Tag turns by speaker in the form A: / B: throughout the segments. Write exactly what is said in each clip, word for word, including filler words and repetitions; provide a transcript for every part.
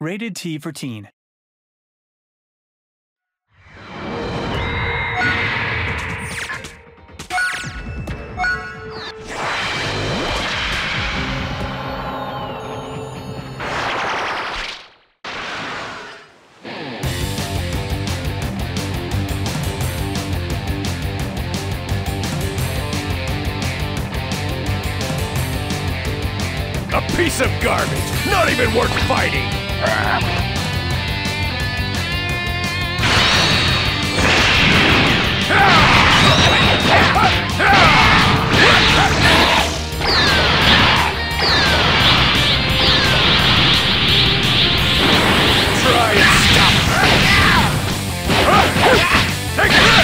A: Rated T for teen.
B: A piece of garbage, not even worth fighting! Try and stop it! Take this!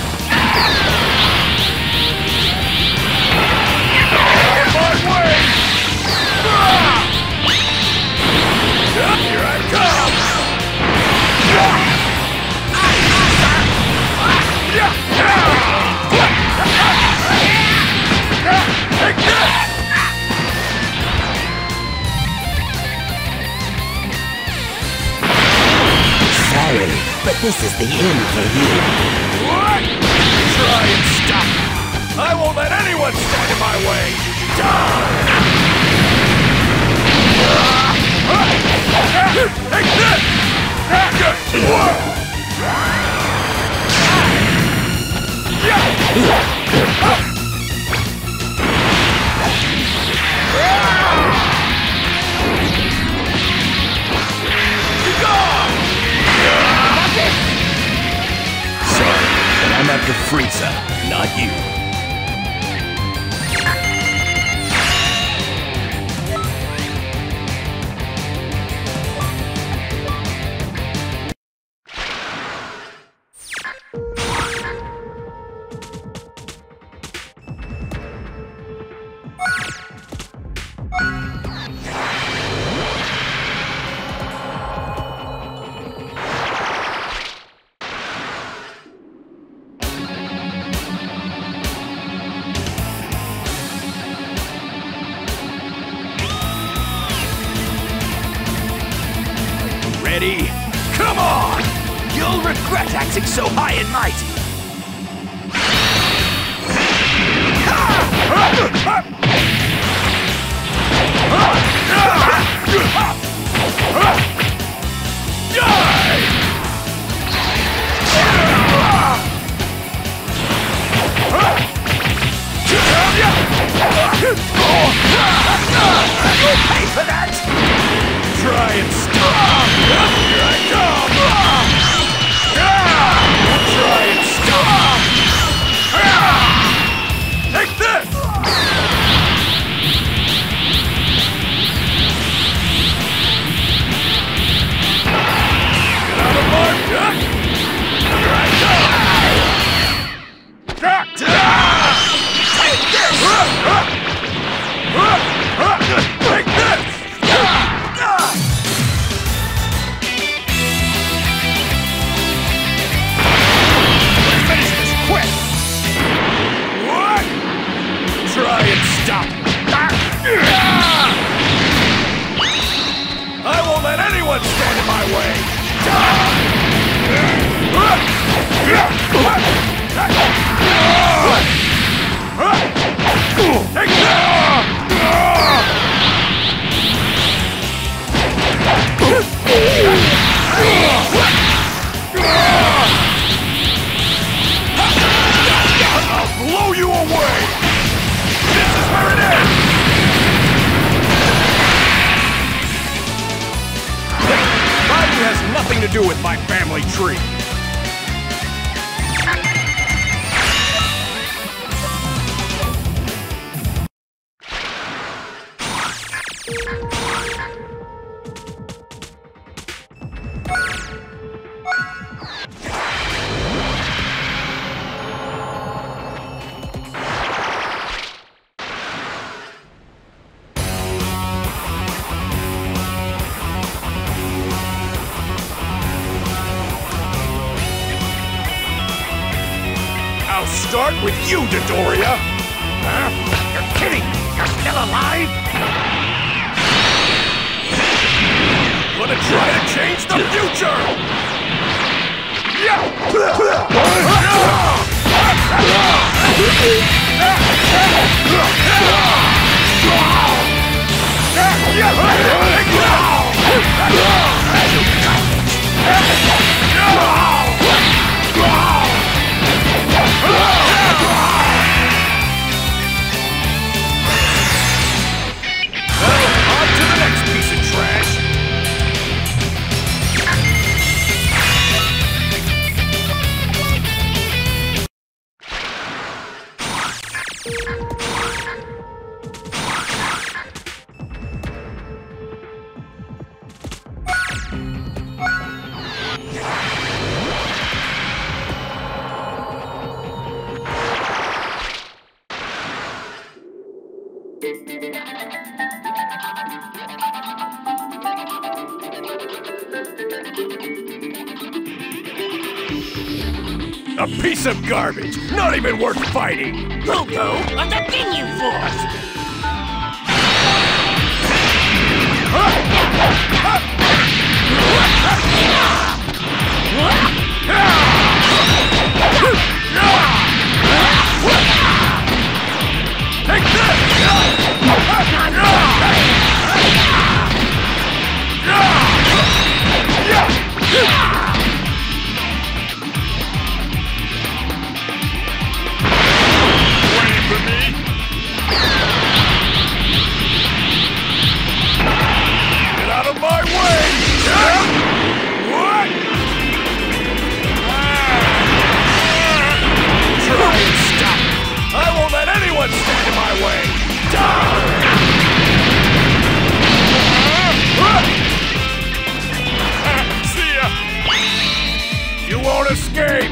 B: My way! Here I come! Take this!
C: Sorry, but this is the end for you.
B: What? Try and stop me! I won't let anyone stand in my way! Die! Take this! Sorry, but I'm after Frieza, not you. Ready? Come on! You'll regret acting so high and mighty! You'll pay for that! Try and stop! Here I come! Try and stop! Take this! Get out of my duck! Here I come! Take this! Take this! Try and stop! I won't let anyone stand in my way! Take I'll blow you away! This is where it is! Biden has nothing to do with my family tree. I'll start with you, Dodoria! Huh? You're kidding! You're still alive? gonna try to change the future! Yeah! A piece of garbage! Not even worth fighting!
A: Logo of the Ginyu Force!
B: Take this! Waiting for me? Get out of my way! What? Try and stop! I won't let anyone stand in my way! See ya! You won't escape!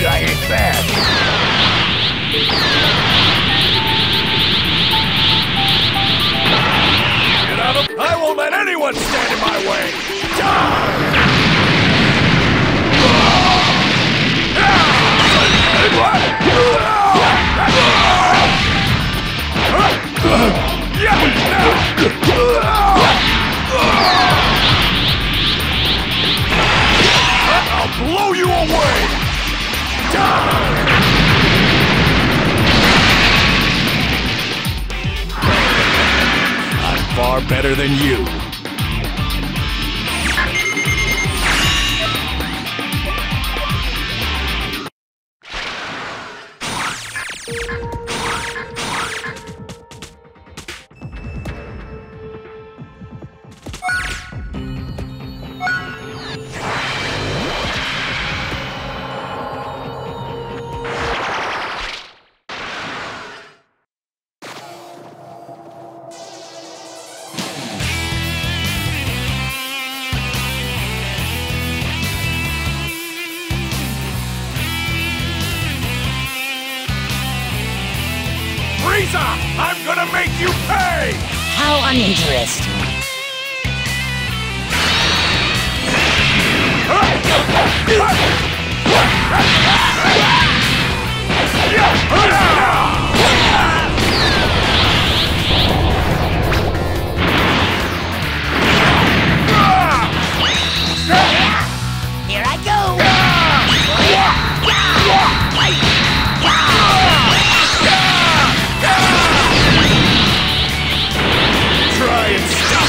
B: guy ain't bad. Get out of... I won't let anyone stand in my way! Die! I'll blow you away! Die! I'm far better than you. Frieza! I'm gonna make you pay!
C: How uninteresting.
A: Here I go!
B: Try and stop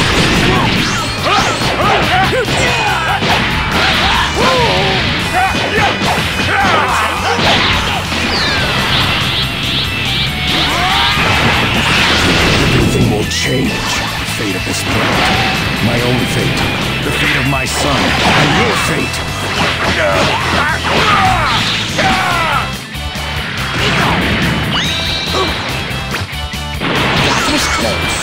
B: Everything will change. The fate of this planet. My own fate. The fate of my son. And your fate.
C: That was close.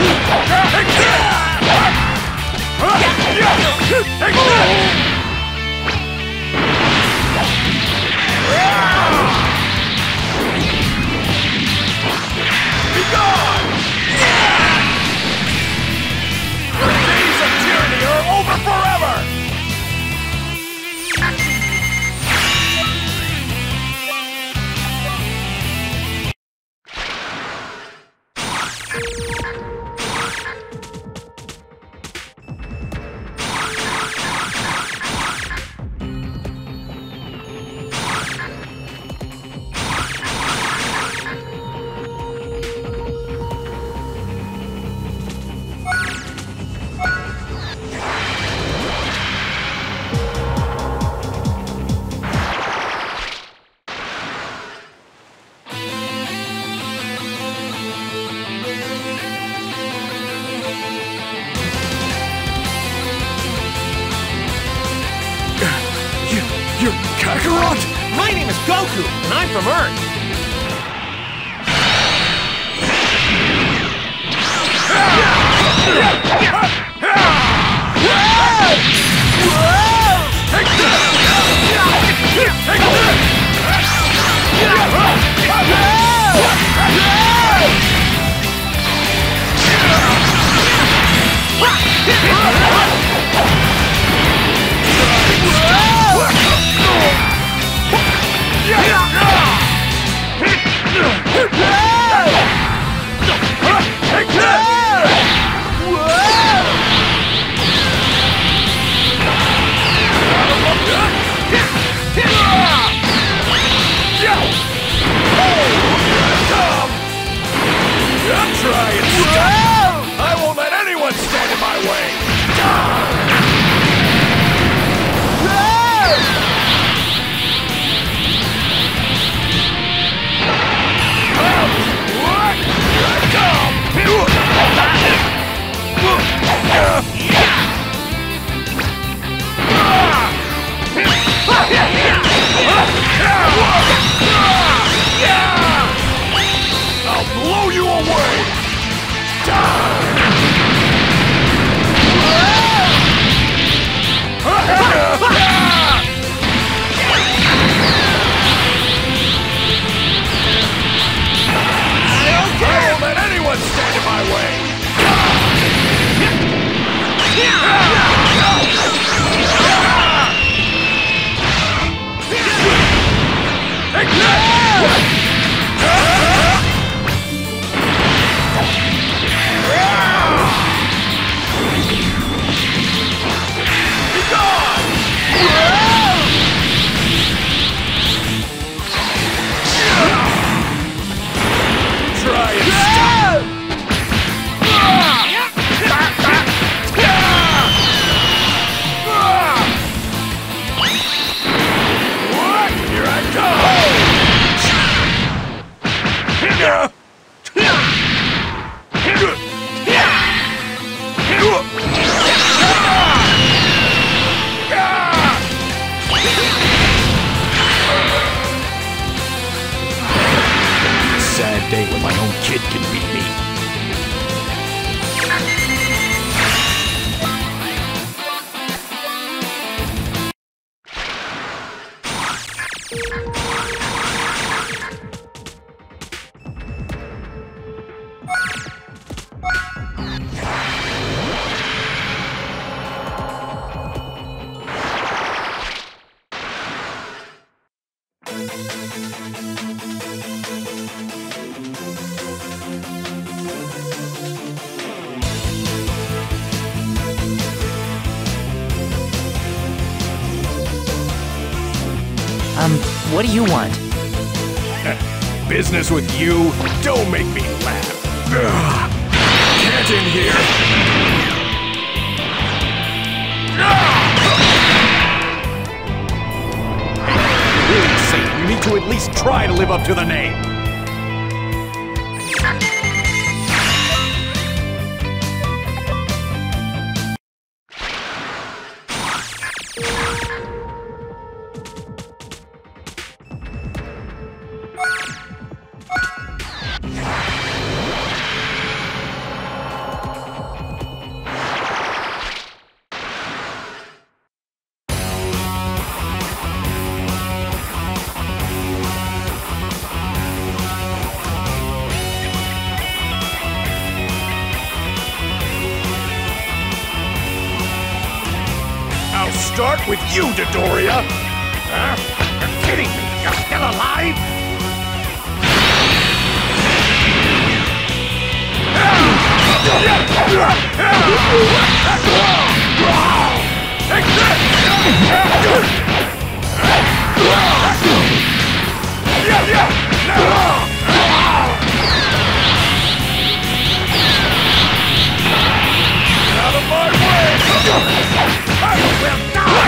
B: Be gone! Your days of tyranny are over forever! You're Kakarot?
D: My name is Goku, and I'm from Earth.
B: Whoa! kid can beat me.
A: Um, what do you want?
B: Business with you? Don't make me laugh. Ugh. Get in here! Really say you need to at least try to live up to the name. Start with you, Dodoria! Huh? You're kidding me! You're still alive? Take this! Get out of my way! I will die!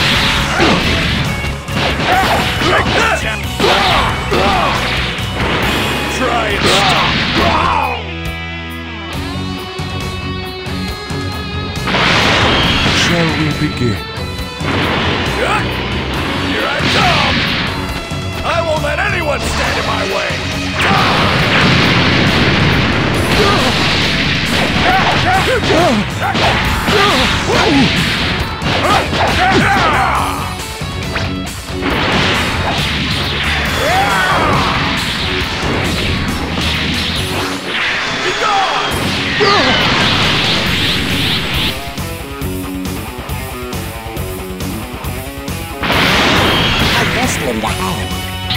B: Take this! Try and stop! Shall we begin? Here I come! I won't let anyone stand in my way! Be gone!
C: I best lend a hand.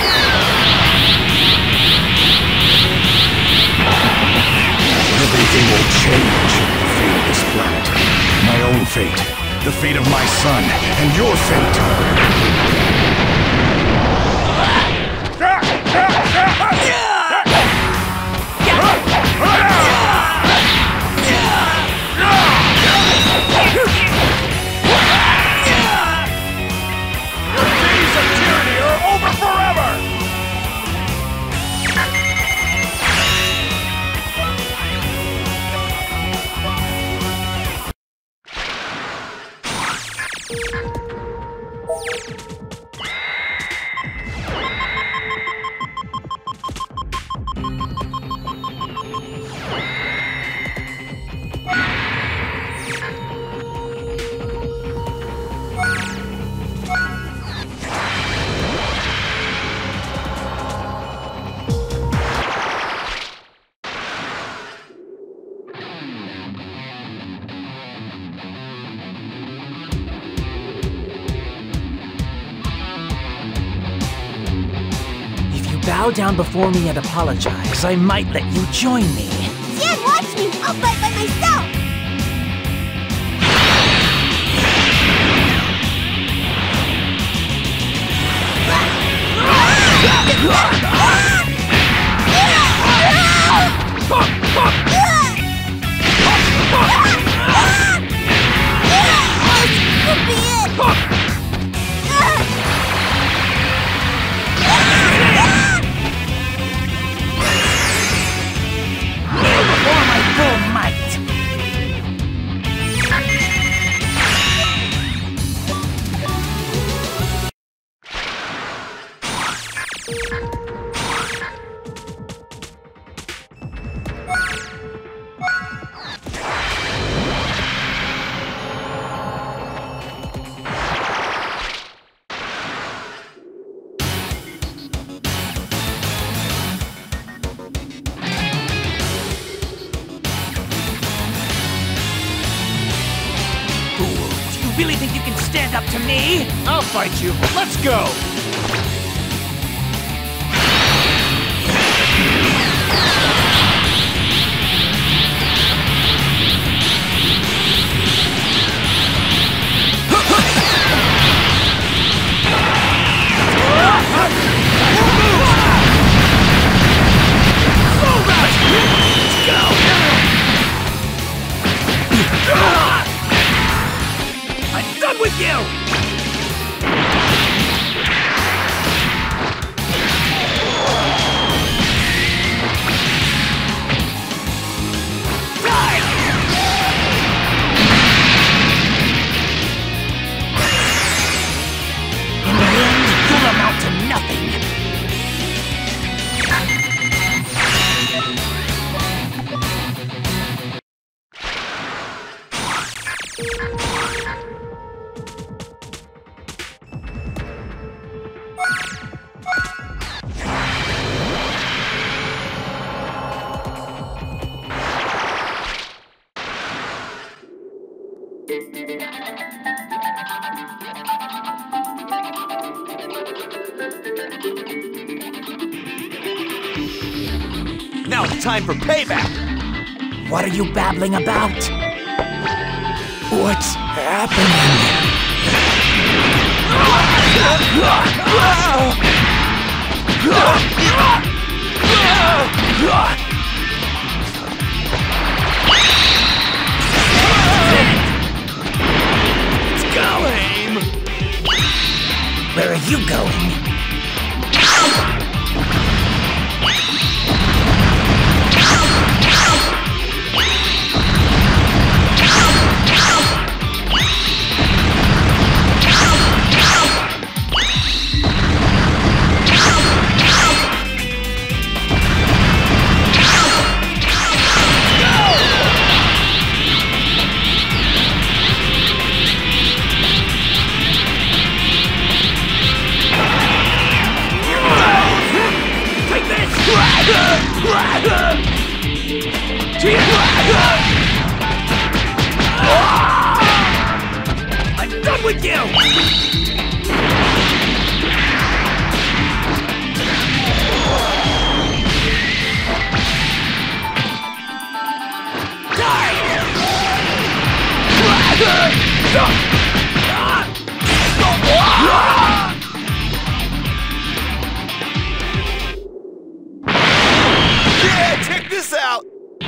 B: Everything will change. The fate of this planet. My own fate. The fate of my son. And your fate. Your days of tyranny are over forever!
A: Bow down before me and apologize. I might let you join me.
E: Dad, watch me! I'll fight by myself!
A: Before my full might. stand up to me!
D: I'll fight you. Let's go!
A: I'm done with you! In the end, you'll amount to nothing.
D: Now it's time for payback!
A: What are you babbling about?
B: What's happening?
D: Let's go, aim!
A: Where are you going? I'm done with you!
D: Yeah, check this out!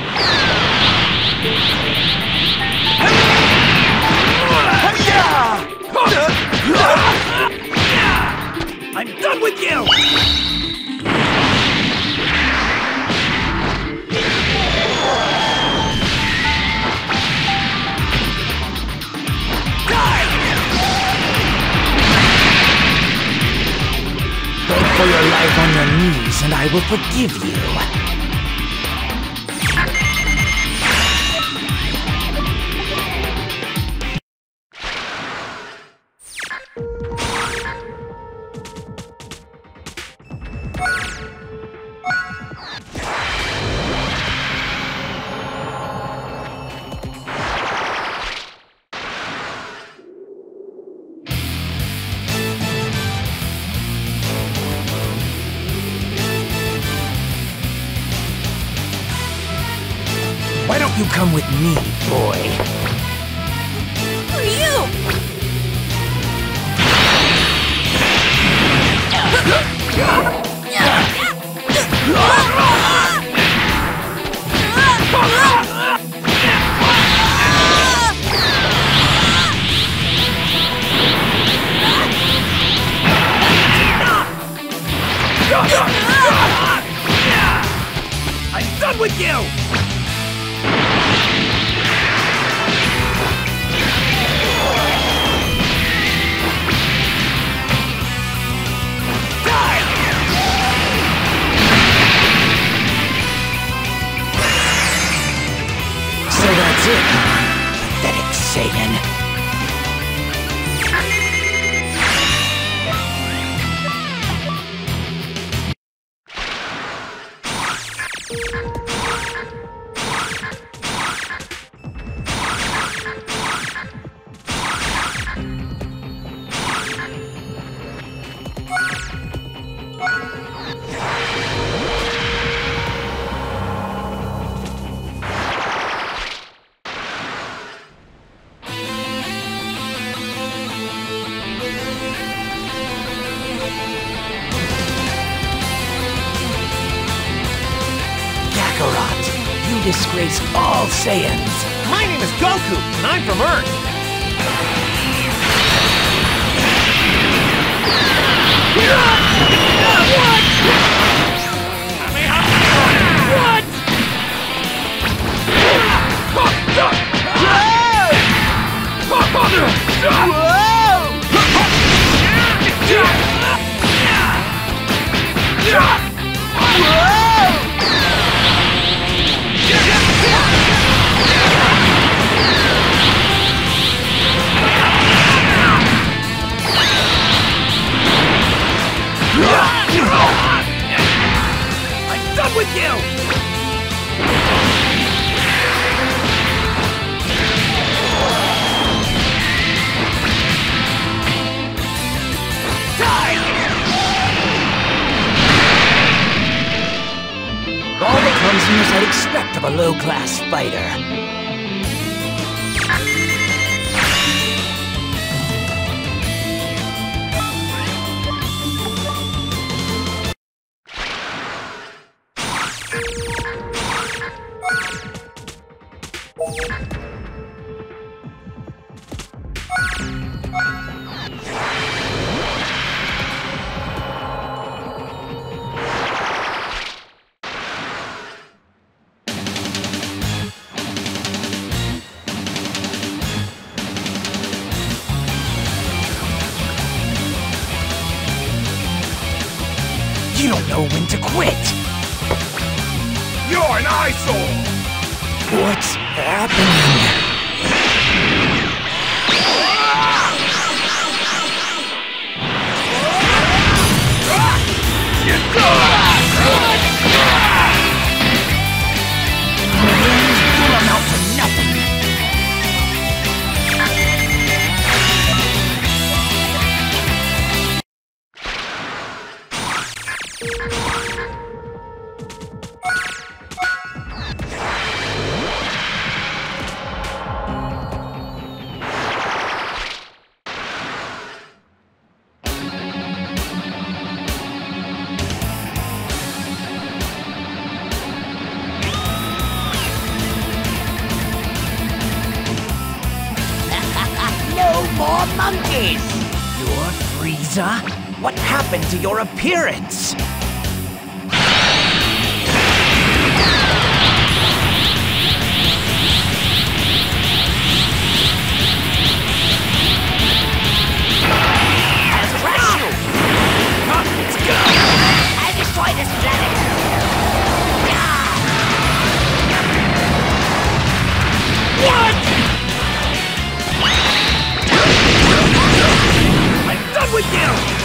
A: I'm done with you! Beg for your life on your knees, and I will forgive you. Why don't you come with me, boy?
E: Who are you?
A: I'm done with you! So that's it, pathetic Satan. disgraced all Saiyans.
D: My name is Goku, and I'm from Earth. What? What? I'm done with you!
A: All the clumsiness I'd expect of a low-class fighter. You don't know when to quit!
B: You're an eyesore!
A: What's happening? You'll amount to nothing!
C: No more monkeys!
A: You're Frieza? What happened to your appearance?
C: I'll crush you!
A: Come, let's go!
C: I'll destroy this planet!
A: What? I'm done with you!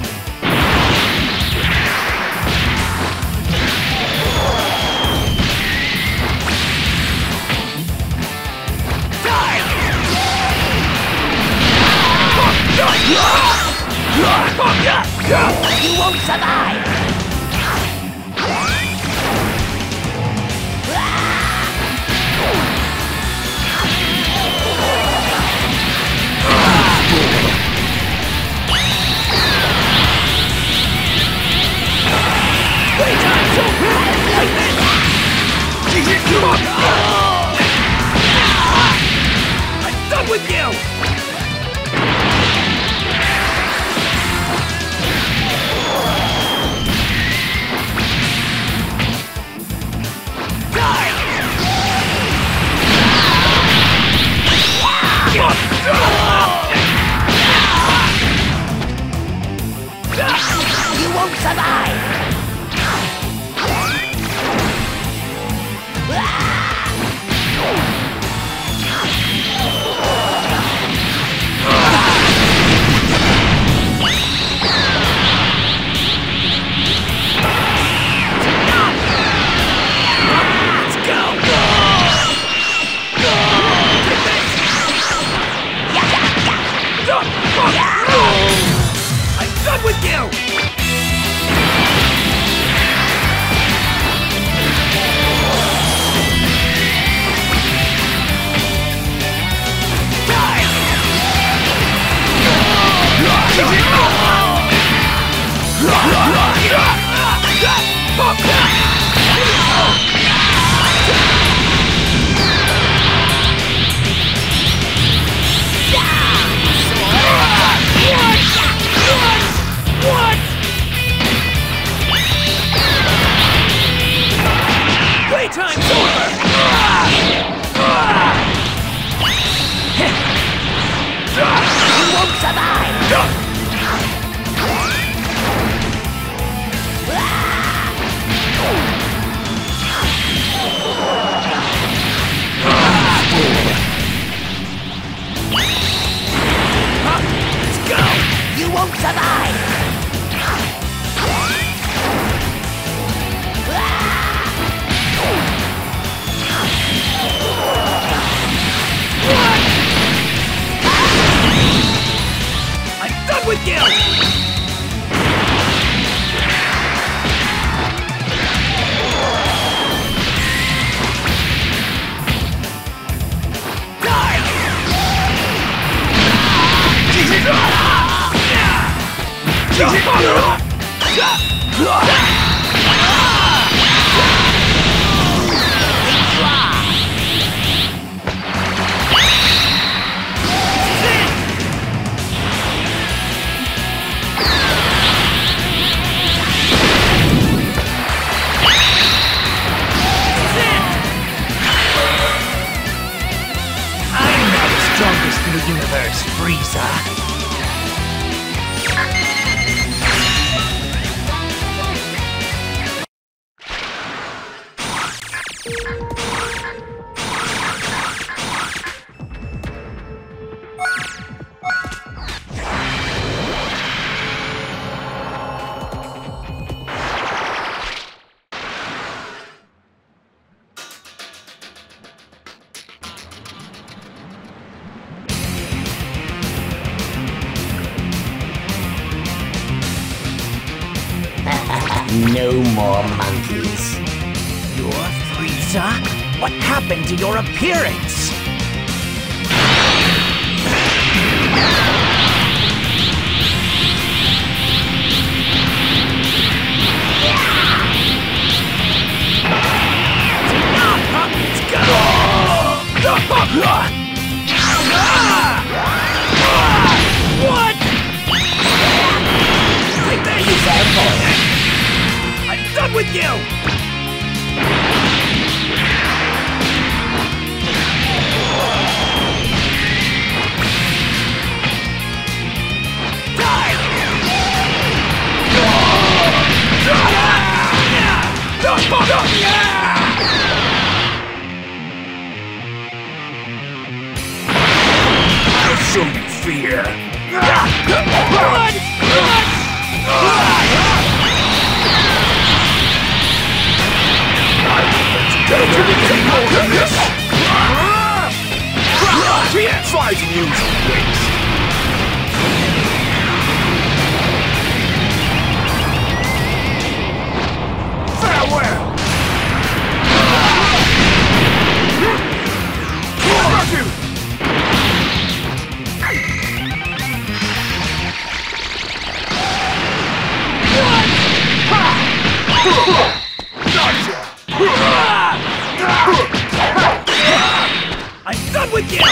C: You won't survive!
A: I'm done with you!
C: You won't survive!
A: I'm done with you!
B: Yeah!
A: Strongest in the universe, Frieza.
C: No more monkeys.
A: You're Frieza? What happened to your appearance?
D: What? Take that, you I'm done with you!
B: I'll show you fear.
D: What?
B: Try to use your wings. Farewell! Crush you!
D: I'm done with you!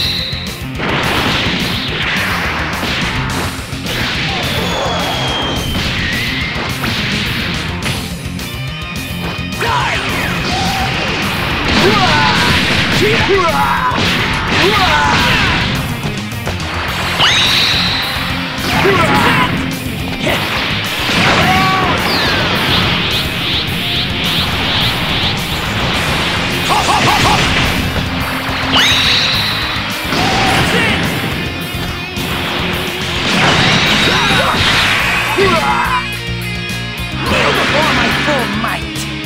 A: Kneel before my full might!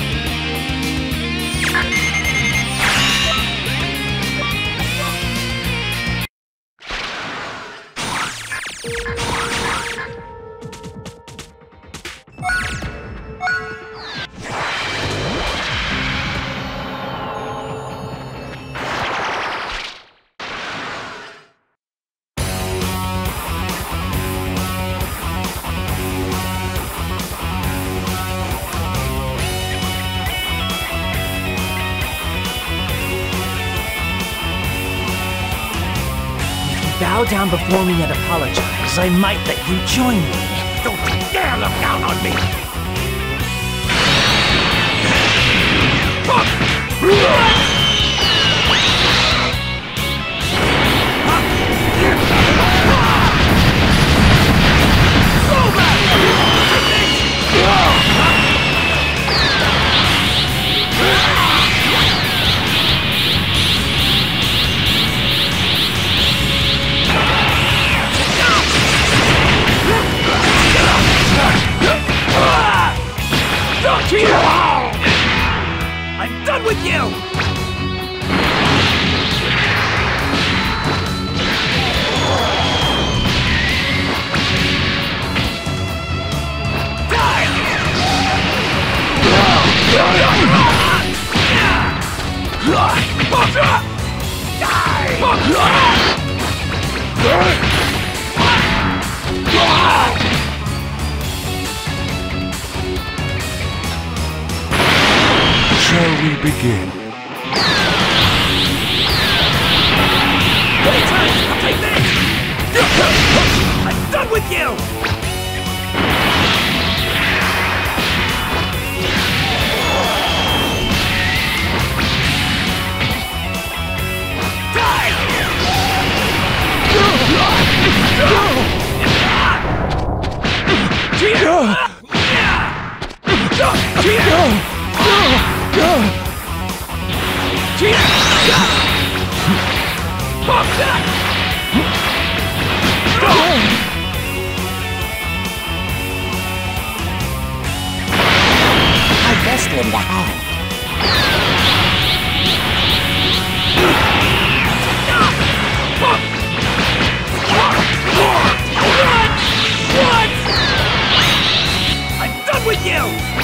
A: Bow down before me and apologize. I might let you join me.
B: Don't you dare look down on me!
D: I'm done with you!
B: begin.
A: Take this! I'm done with you!
C: I best lend a hand.
A: I'm done with you!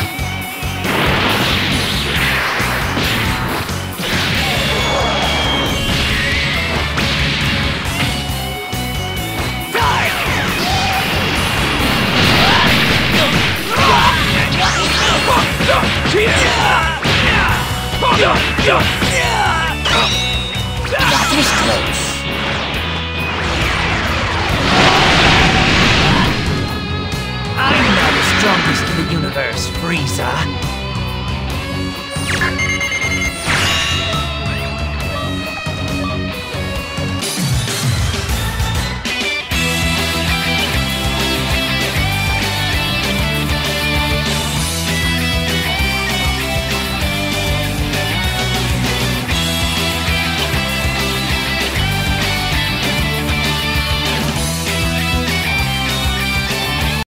C: That was close.
A: I'm now the strongest in the universe, Frieza.